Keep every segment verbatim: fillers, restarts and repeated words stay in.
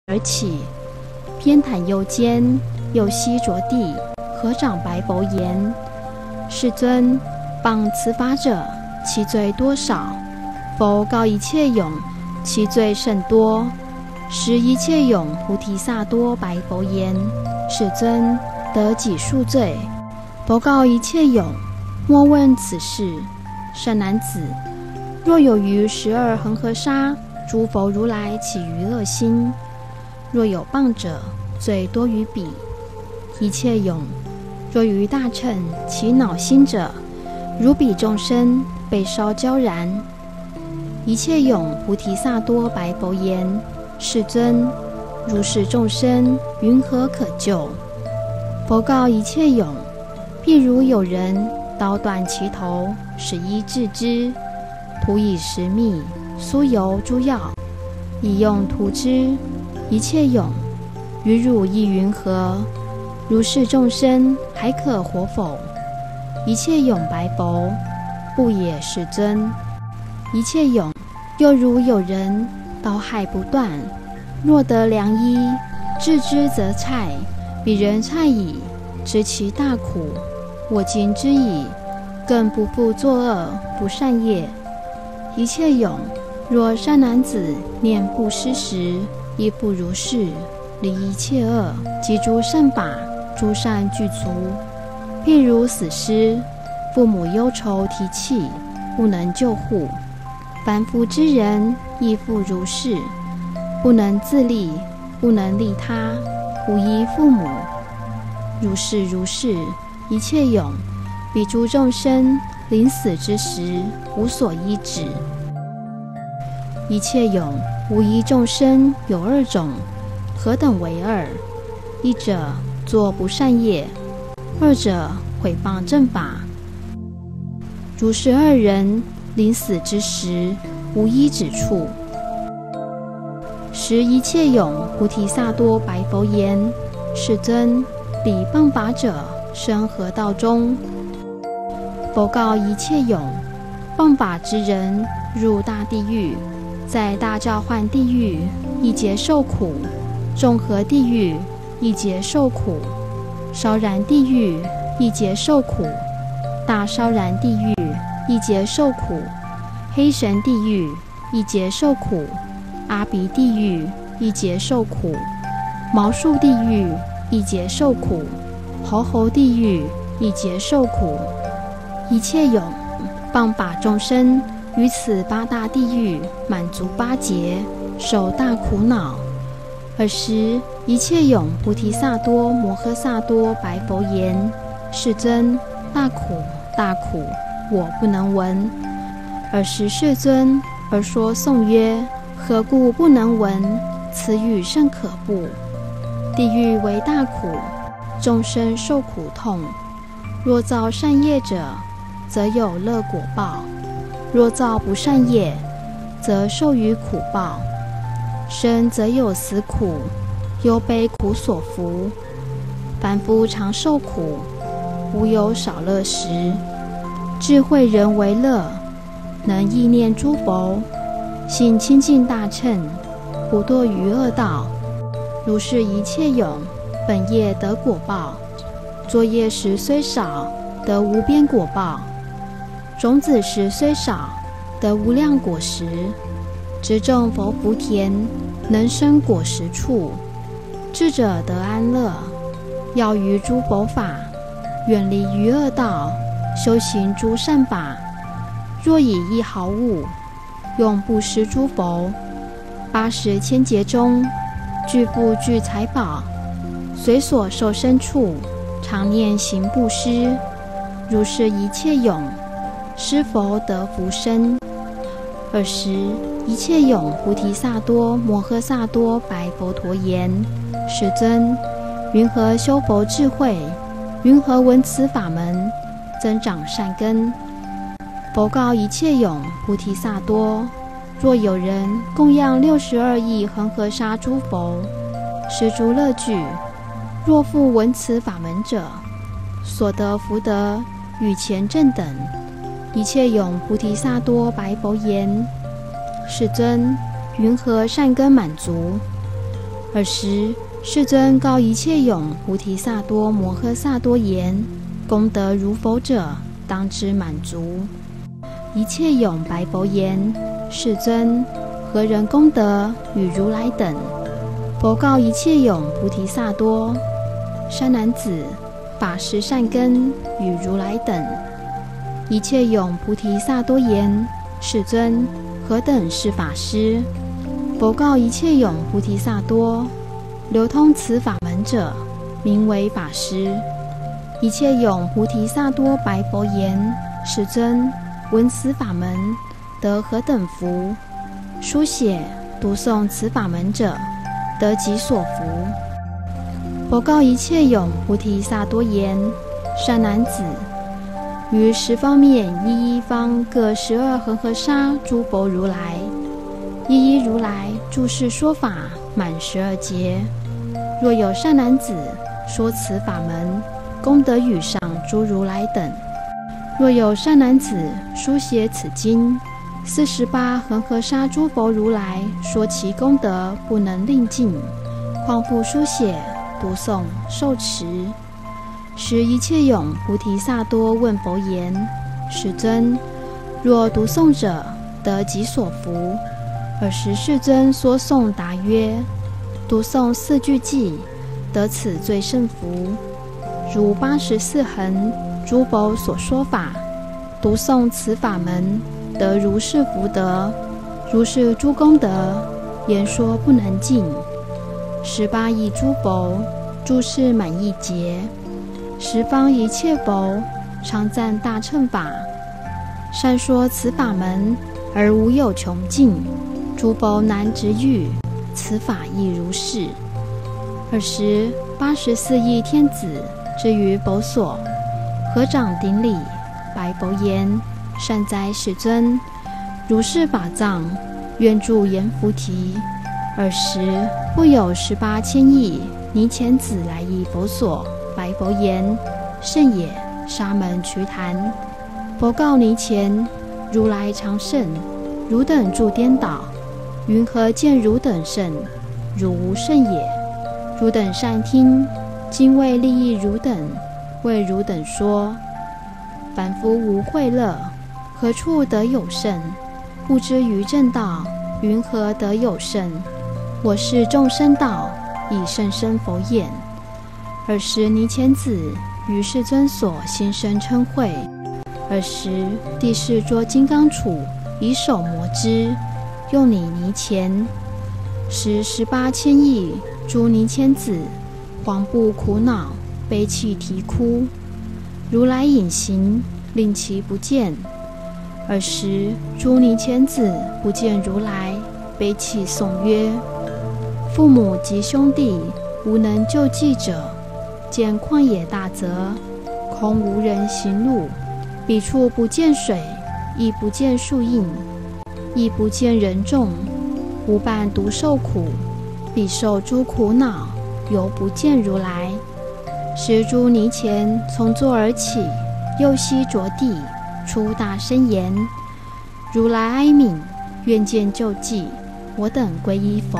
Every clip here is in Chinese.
而起，偏袒右肩，右膝着地，合掌白佛言：世尊，谤此法者，其罪多少？佛告一切勇，其罪甚多。时一切勇菩提萨埵白佛言：世尊，得几数罪？佛告一切勇：莫问此事。善男子，若有于十二恒河沙诸佛如来起于恶心，若有谤者，罪多于彼。一切勇，若于大乘起恼心者，如彼众生被烧焦燃。一切勇菩提萨埵白佛言：世尊，如是众生云何可救？佛告一切勇：譬如有人刀断其头，使衣治之，涂以石蜜、酥油、诸药，以用涂之。一切勇，于汝亦云何？如是众生还可活否？一切勇白佛：不也，世尊。一切勇，又如有人刀害不断，若得良医，治之则菜，彼人菜矣，知其大苦，我今之矣，更不复作恶不善业。一切勇，若善男子念布施时，亦复如是，离一切恶，及诸善法，诸善具足。譬如死尸，父母忧愁提气，不能救护。凡夫之人亦复如是，不能自利，不能利他，无依父母。如是如是，一切勇，彼诸众生临死之时，无所依止。一切勇，无一众生有二种，何等为二？一者作不善业，二者毁谤正法。如是二人临死之时，无依止处。时一切勇菩提萨埵白佛言：世尊，彼谤法者生何道中？佛告一切勇：谤法之人入大地狱，在大召唤地狱一劫受苦，众合地狱一劫受苦，烧燃地狱一劫受苦，大烧燃地狱一劫受苦，黑神地狱一劫受苦，阿鼻地狱一劫受苦，毛树地狱一劫受苦，猴猴地狱一劫受苦。一切勇，谤法众生于此八大地狱满足八劫，受大苦恼。尔时一切勇菩提萨埵摩诃萨埵白佛言：世尊，大苦大苦，我不能闻。尔时世尊而说颂曰：何故不能闻？此语甚可怖。地狱为大苦，众生受苦痛。若造善业者，则有乐果报；若造不善业，则受于苦报。生则有死苦，忧悲苦所伏。凡夫常受苦，无有少乐时。智慧人为乐，能意念诸佛，信清净大乘，不堕于恶道。如是一切勇，本业得果报，作业时虽少，得无边果报；种子时虽少，得无量果实。植种佛福田，能生果实处。智者得安乐，要于诸佛法，远离于恶道，修行诸善法。若以一毫物，用布施诸佛，八十千劫中，具富具财宝，随所受身处，常念行布施。如是一切勇，施佛得福身。尔时一切勇菩提萨埵摩诃萨埵白佛陀言：世尊，云何修佛智慧？云何闻此法门，增长善根？佛告一切勇菩提萨埵：若有人供养六十二亿恒河沙诸佛，施诸乐具，若复闻此法门者，所得福德与前正等。一切勇菩提萨埵白佛言：世尊，云何善根满足？ 尔时世尊告一切勇菩提萨多摩诃萨多言：功德如否者，当知满足。一切勇白佛言：世尊，何人功德与如来等？佛告一切勇菩提萨多：善男子，法师善根与如来等。一切勇菩提萨多言：世尊，何等是法师？佛告一切勇菩提萨多：流通此法门者，名为法师。一切勇菩提萨多白佛言：世尊，闻此法门得何等福？书写读诵此法门者，得己所福。佛告一切勇菩提萨多言：善男子，于十方面一一方各十二恒河沙诸佛如来，一一如来住世说法满十二劫。若有善男子说此法门，功德与上诸如来等。若有善男子书写此经，四十八恒河沙诸佛如来说其功德不能令尽，况复书写读诵受持。时一切勇菩提萨多问佛言：世尊，若读诵者得己所福？尔时世尊说颂答曰：读诵四句偈，得此最胜福。如八十四恒诸佛所说法，读诵此法门，得如是福德，如是诸功德，言说不能尽。十八亿诸佛住世满亿劫，十方一切佛常赞大乘法，善说此法门而无有穷尽，诸佛难值喻，此法亦如是。尔时八十四亿天子至于佛所，合掌顶礼，白佛言：善哉世尊，如是法藏，愿住阎浮提。尔时复有十八千亿尼乾子来诣佛所，白佛言：甚也，沙门瞿昙。佛告尼乾：如来常胜，汝等住颠倒，云何见汝等胜？汝无胜也。汝等善听，今为利益汝等，为汝等说。凡夫无慧乐，何处得有胜？不知于正道，云何得有胜？我是众生道，以甚深佛眼。尔时尼乾子于世尊所心生嗔恚。尔时帝释捉金刚杵，以手磨之，用你尼乾。时十八千亿诸尼乾子惶怖苦恼，悲泣啼哭。如来隐形，令其不见。尔时诸尼乾子不见如来，悲泣颂曰：父母及兄弟无能救济者，见旷野大泽，空无人行路，彼处不见水，亦不见树荫，亦不见人众，无伴独受苦，彼受诸苦恼，犹不见如来。时诸尼乾从座而起，右膝着地，出大声言：如来哀悯，愿见救济，我等皈依佛。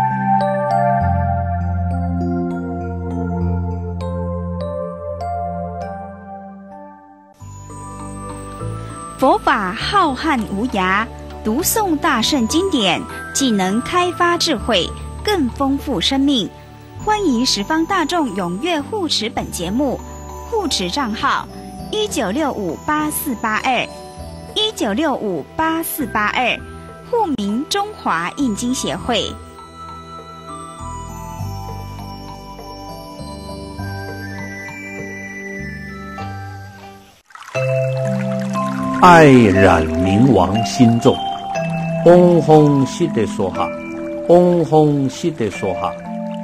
佛法浩瀚无涯，读诵大圣经典，既能开发智慧，更丰富生命。欢迎十方大众踊跃护持本节目，护持账号一九六五八四八二一九六五八四八二，户名中华印经协会。 爱染明王心中，嗡嗡悉地说哈，嗡嗡悉地说哈。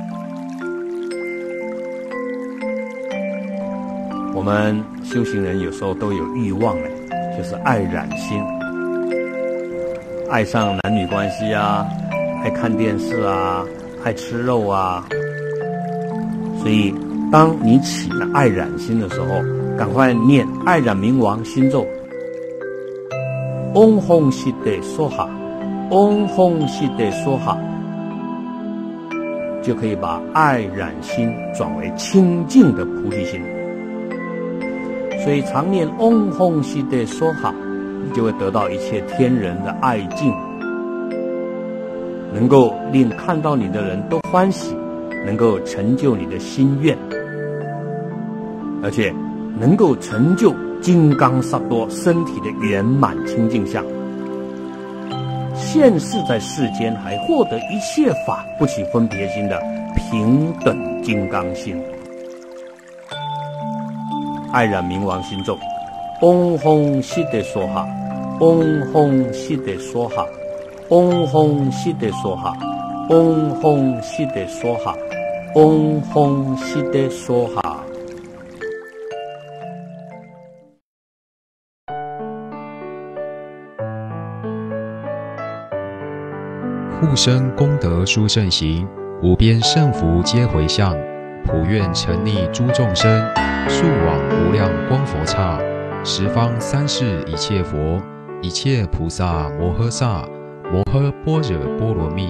我们修行人有时候都有欲望呢，就是爱染心，爱上男女关系啊，爱看电视啊，爱吃肉啊。所以当你起了爱染心的时候，赶快念爱染明王心咒，嗡嗡悉地说哈，嗡嗡悉地说哈， 就可以把爱染心转为清净的菩提心。所以常念嗡吽悉地娑哈，你就会得到一切天人的爱敬，能够令看到你的人都欢喜，能够成就你的心愿，而且能够成就金刚萨埵身体的圆满清净相。现世在世间还获得一切法不起分别心的平等金刚心。爱染明王心咒，嗡吽悉地娑哈，嗡吽悉地娑哈，嗡吽悉地娑哈，嗡吽悉地娑哈，嗡吽悉地娑哈。 护生功德殊胜行，无边胜福皆回向，普愿沉溺诸众生，速往无量光佛刹，十方三世一切佛，一切菩萨摩诃萨，摩诃般若波罗蜜。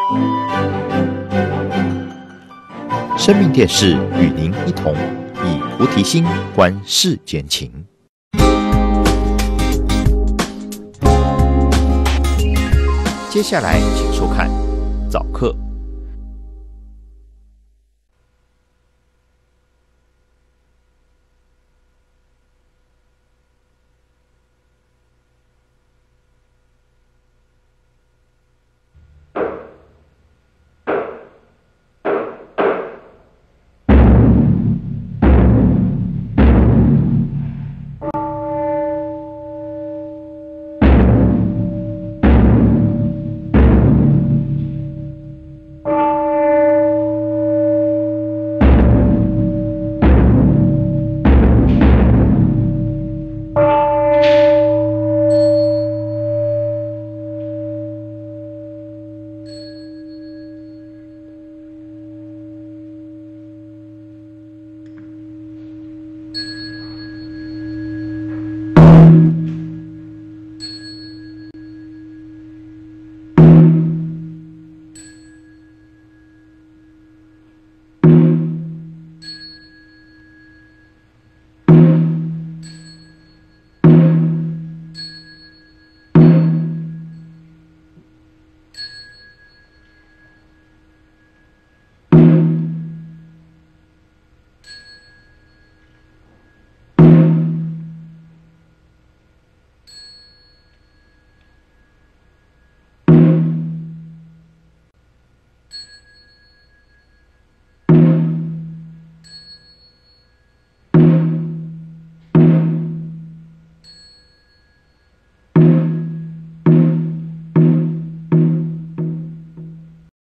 生命电视与您一同以菩提心，观世间情。接下来请收看早课。